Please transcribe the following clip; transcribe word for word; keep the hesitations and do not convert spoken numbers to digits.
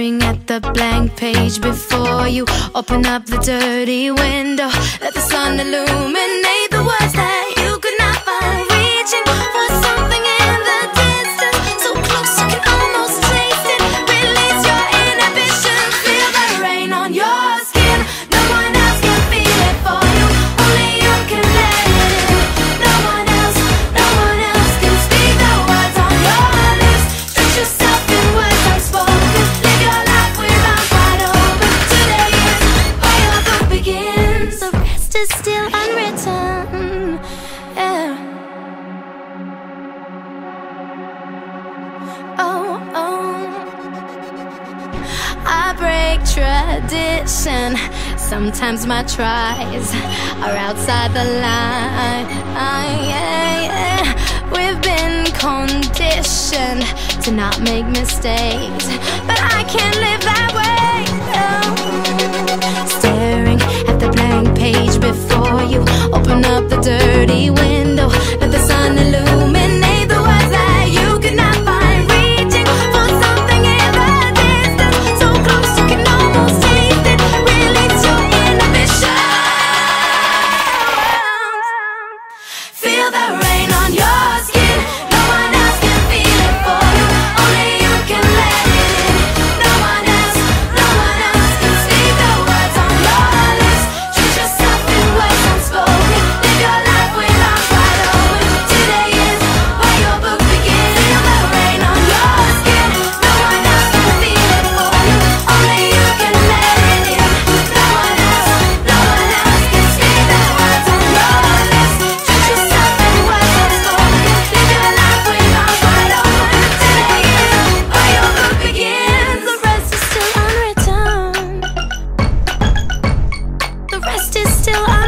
Staring at the blank page before you. Open up the dirty window, let the sun illuminate the words that you could not find. Reaching for something in the distance, so close you can almost taste it. Release your inhibition, feel the rain on your skin. No one else can feel it for you, only you can let it in. No one else, no one else can speak the words on your lips. Stretch yourself in words unspoken, live your life with arms wide open. Today is where your book begins, the rest is still unwritten. Yeah. Oh, oh, I break tradition. Sometimes my tries are outside the line. Yeah, yeah. We've been conditioned to not make mistakes, but I can't live that way. Oh. Staring at the blank page before you. Open up the dirty window, let the sun illuminate the words that you could not find. Reaching for something in the distance, so close you can almost taste it. Release your inhibition. Feel the rain on your skin. No one else can feel it for you, only you can let it in. No one else, no one else can speak the words on your lips. Treat yourself in words unspoken, live your life with arms wide open. Today is where your book begins. Feel the rain on your skin. No one else can feel it for you, only you can let it in. No one else, no one else can speak the words on your lips. Treat yourself in words unspoken, live your life with arms wide open. Today is where your book begins. The rest is still unwritten. The rest is still unwritten.